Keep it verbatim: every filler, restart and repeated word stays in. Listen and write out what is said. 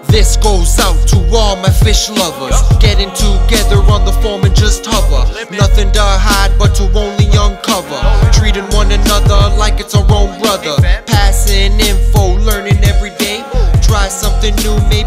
This goes out to all my fish lovers, getting together on the foam and just hover. Nothing to hide but to only uncover, treating one another like it's our own brother. Passing info, learning every day. Try something new,